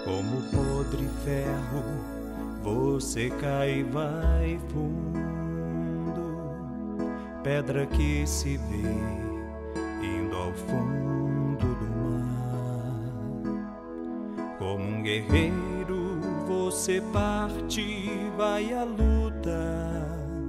Como podre ferro, você cai e vai fundo, pedra que se vê indo ao fundo do mar. Como um guerreiro, você parte e vai à luta,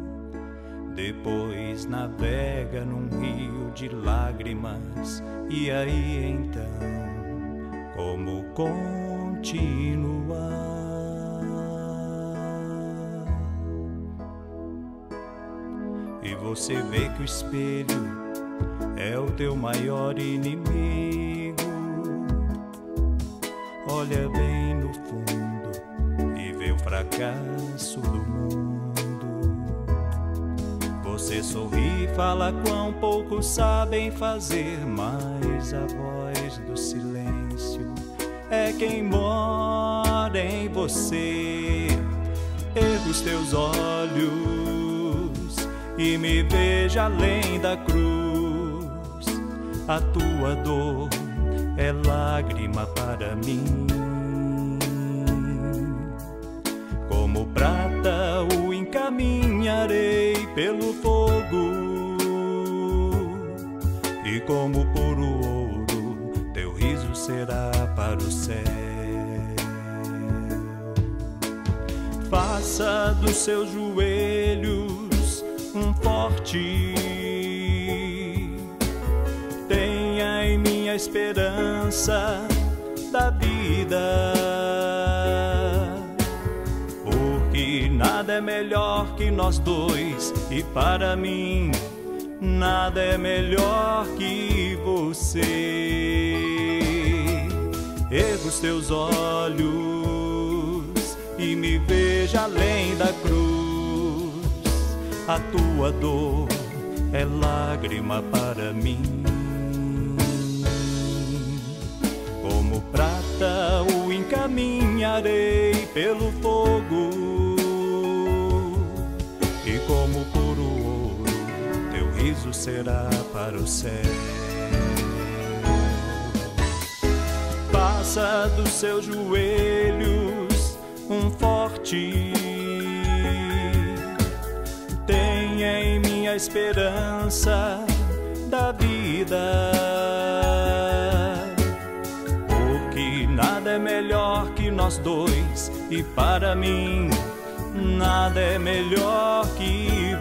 depois navega num rio de lágrimas. E aí então, como continuar? E você vê que o espelho é o teu maior inimigo. Olha bem no fundo e vê o fracasso do mundo. Você sorri e fala quão pouco sabem fazer, mas a voz do silêncio é quem mora em você. Erga os teus olhos e me veja além da cruz. A tua dor é lágrima para mim. Como prata o encaminharei pelo fogo, e como puro ouro teu riso será para o céu. Faça dos seus joelhos um forte, tenha em mim a esperança da vida, porque nada é melhor que nós dois, e para mim nada é melhor que você. Erga os teus olhos e me veja além da cruz. A tua dor é lágrima para mim. Como prata o encaminharei pelo fogo, e como puro ouro teu riso será para o céu. Faça dos seus joelhos um forte, tenha em mim a esperança da vida, porque nada é melhor que nós dois, e para mim nada é melhor que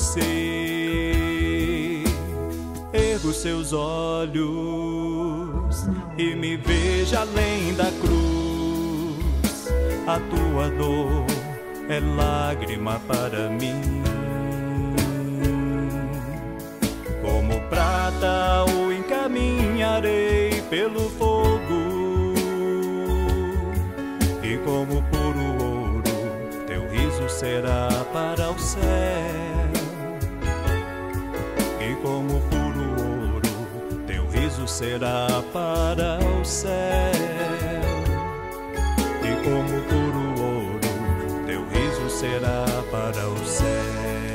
você. Erga os seus olhos e me veja além da cruz. A tua dor é lágrima para mim. Como prata o encaminharei pelo fogo, e como puro ouro teu riso será para o céu. E como puro ouro teu riso será para o céu. E como puro ouro teu riso será para o céu.